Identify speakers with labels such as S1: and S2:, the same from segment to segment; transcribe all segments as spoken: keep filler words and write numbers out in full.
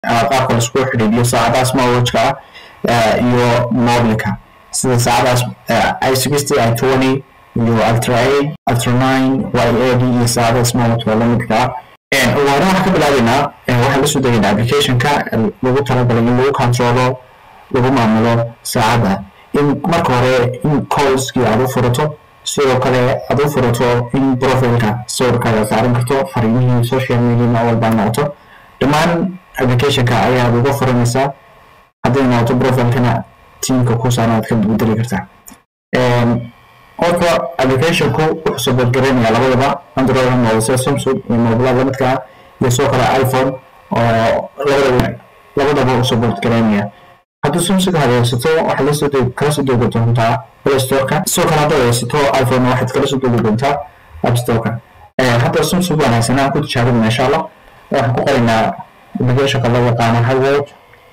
S1: qaabka la isku xidhiidhiyo saacadaha smartwatchka iyo mobilka sida saacadahaas i sixty i twenty iyo ultra eight ultra nine y eighty iyo saacadaha smartwatchka la midka ah ugu horreyn waxaan ka bilaabaynaa waxaan la soo degaynaa applicationka lagu talagalay in lagu controlo lagu maamulo saacadda in marka hore in callskii aad u furato sidoo kale aad u furato in profileka sawirkaaga saaran karto fariimihii social media ma walba noqoto dhammaan applicationka ayaa uga furanaysaa haddii noqoto profilkana teamka ku saaran aad ka bedeli kartaa horta applicationku wuxuu support gareynayaa labadaba Android iyo Samsung iyo mobile lamidka ah iyo sidoo kale iPhone oo labadaba labadaba uu support gareynaya haddii Samsung haysato waxa la soo degi kala soo degi doontaa Play Store-ka sidoo kale haddii haysato iPhone waxaad kala soo degi doontaa App Store-ka hadda Samsung waan haysanaa ku tijaabinaa insha Allah waxaan ku qoraynaa applicationka loo yaqaan iWatch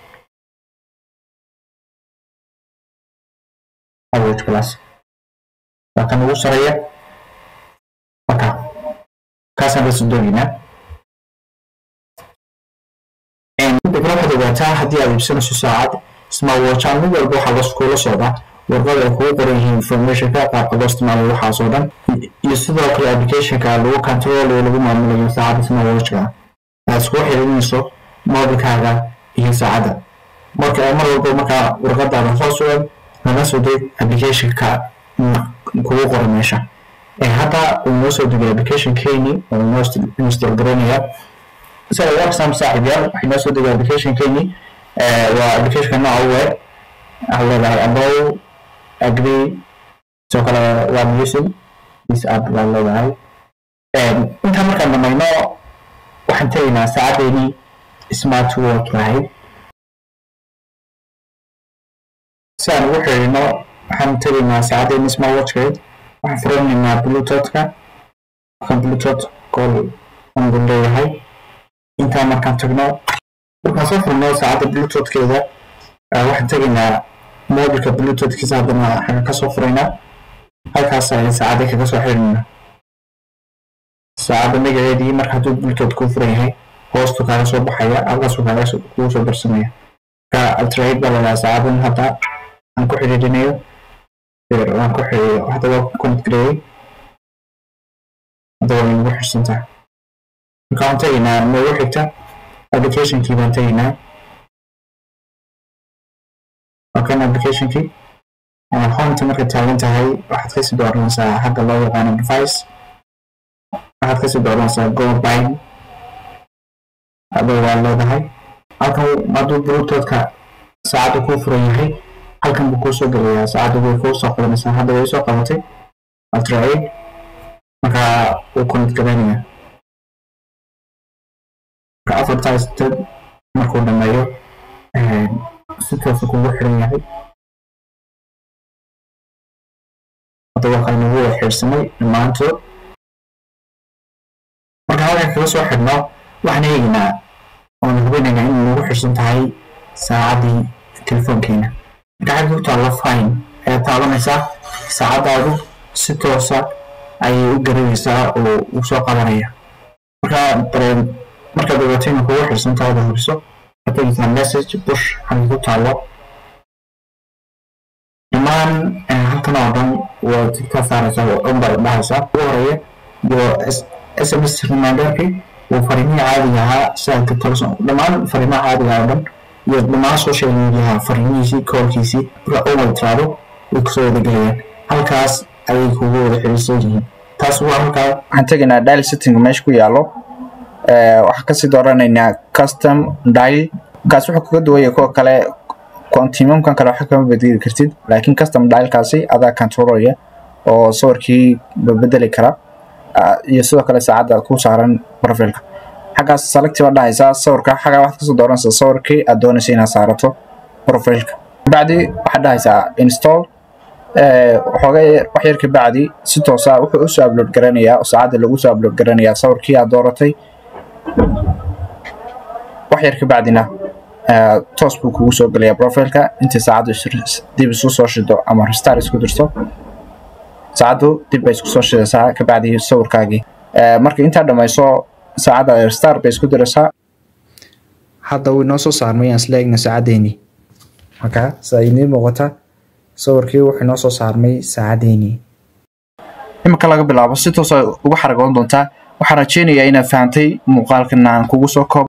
S1: iWatch Plus لكن هو سريع مكان كاسن بس الدنيا إن بقرأ هذا وقتها هدي على بسنة ساعات اسمه واتشان مو برضو حلص كل صودا ورغم يكون بريه information كا قدرت مع الواحد صودا يستدعى كل application كالو control ولو ما من الساعات اسمه واتشان أسقط حلو نسو ما بكذا هي ساعات مركا مرة مركا ورغم ده خاصة نفس ده application كا kugu qoran meesha ee hada uu noo soo degay application keeni oo noo install gareynaya sida wax sam saaxiibyaal waxay noo soo degay application keeni ee waa application nooca web ah leedahay about agree soo kale waa using this app la leedahay ee inta markaan dhamayno waxaan tagnaa saacadeeni smart watch lahayd saan ugu xirino waxaan tagnaa saacadeeni smart watch kayd waxaan furanaynaa bluetoothka kan bluetooth call aan leeyahay inta markaan tagno waxaan soo furnaa saacada bluetoothkeeda waxaan tagnaa mobilka bluetoothkiisa haddana xaga ka soo furaynaa halkaas ayaan saacada kaga soo xirnaa saacada magaceedii marka hadduu bluetooth ku furan yahay hoostu kaaga soo baxaya halkaas kaaga kuu soo barsamaya ka ultra eight baa la saacadan hadda aan ku xiriirinayo waan ku xiriyo hadda waa connect gareeyay hadda waa inagu xirsantahay markaan tagnaa noogu xigta applicationkii baan tagnaa wakan applicationkii hometa markay taagan tahay waxaad kasii dooranaysaa xagga loo yaqaano device waxaad kasii dooranaysaa go buying hadda waa leedahay halkan hadduu bluetoothka saacadda kuu furan yahay halkan buu kuu soo gelayaa saacadda way kuu soo qabanaysaa hadda way soo qabatay ultra eight markaa wuu connect gareynayaa marka advertised markuu dhameeyo si toosa kugu xiran yahay hadda waa kale nagu wada xiirsamay dhammaantood marka halkan kaga soo xidhno waxaan eegaynaa oon hubinaynaa in nagu xirsan tahay saacaddii telefoonkeena marka xagga ku taalla fine ayaad taabanaysaa saacadaadu si toosa ayay u garanaysaa oo u soo qabanaya marka dareen markaad ogaatayna kugu xirsan tahay ood hubiso waxaad message push xagga ku taallo dhammaan halkan oo dhan waad ka saaraysaa oo dhan baad dhahaysaa ugu horeeya iyo s m s reminderkii oo fariimihii caadiga ahaa sida teleson dhammaan fariimaha caadiga oo dhan iyo dhammaan social media fariimihiisii koolkiisii marka oo wada tiraado way kusoo wada gelayaan halkaas ayay kugu wada xiriirsan yihiin taas waa halkaa waxaan tegaynaa dial setting meesha ku yaalo waxaan kasii dooranaynaa custom dial kaas wuxuu kaga duwaya kuwa kale continuumkan kale waxa kama bedeli kartid laakiin custom dialkaasi adaa controlaya oo sawirkii bedeli kara iyo sidoo kale saacadda ku saaran profilka xaggaas select baa dhahaysaa sawirka xagga waxaad kasoo dooranaysaa sawirkii aad doonaysa inaad saarato profilka bacdi waxaad dhahaysaa install waxooga wax yar ka bacdi si toosa wuxuu u soo upload garanayaa saacadda lagu soo upload garanayaa sawirkii aad dooratay wax yar ka bacdina toos buu kugu soo gelayaa profilka intii saacaddu dib isu soo shido ama restart isku dirto saacaddu dib bay isku soo shidaysaa ka bacdi sawirkaagii marka intaa dhamayso saacadda restart bay isku diraysaa
S2: hadda uu inoo soo saarmay aan isla eegno saacadeeni marka saayini muuqata sawirkii wuxuu inoo soo saarmay saacadeeni imika laga bilaabo si toos ah ugu xaragoon doontaa waxaan rajeynayaa inaad fahantay muuqaalkan aan kugu soo koob